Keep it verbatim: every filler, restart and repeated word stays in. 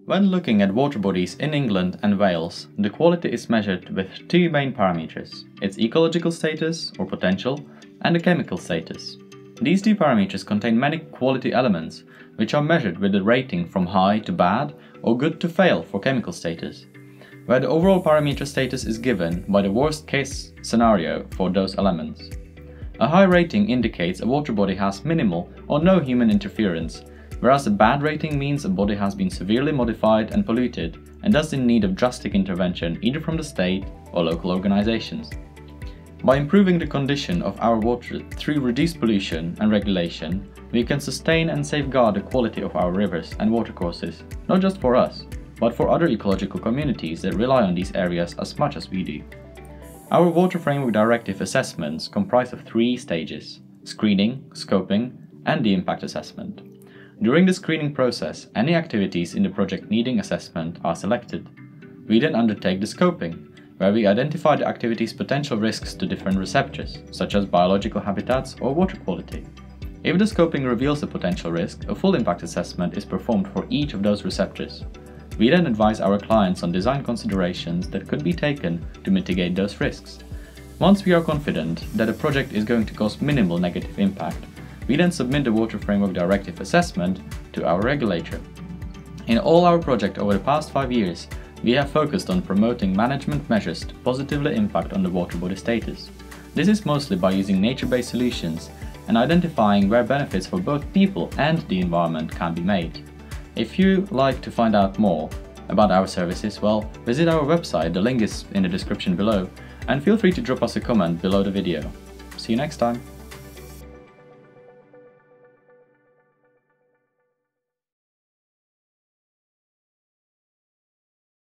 When looking at water bodies in England and Wales, the quality is measured with two main parameters: its ecological status or potential and the chemical status. These two parameters contain many quality elements, which are measured with a rating from high to bad or good to fail for chemical status, where the overall parameter status is given by the worst case scenario for those elements. A high rating indicates a water body has minimal or no human interference, whereas a bad rating means a body has been severely modified and polluted and thus in need of drastic intervention either from the state or local organizations. By improving the condition of our water through reduced pollution and regulation, we can sustain and safeguard the quality of our rivers and watercourses, not just for us, but for other ecological communities that rely on these areas as much as we do. Our Water Framework Directive assessments comprise of three stages: screening, scoping, and the impact assessment. During the screening process, any activities in the project needing assessment are selected. We then undertake the scoping, where we identify the activity's potential risks to different receptors, such as biological habitats or water quality. If the scoping reveals a potential risk, a full impact assessment is performed for each of those receptors. We then advise our clients on design considerations that could be taken to mitigate those risks. Once we are confident that a project is going to cause minimal negative impact, we then submit the Water Framework Directive assessment to our regulator. In all our projects over the past five years, we have focused on promoting management measures to positively impact on the water body status. This is mostly by using nature-based solutions and identifying where benefits for both people and the environment can be made. If you like to find out more about our services, well, visit our website, the link is in the description below, and feel free to drop us a comment below the video. See you next time!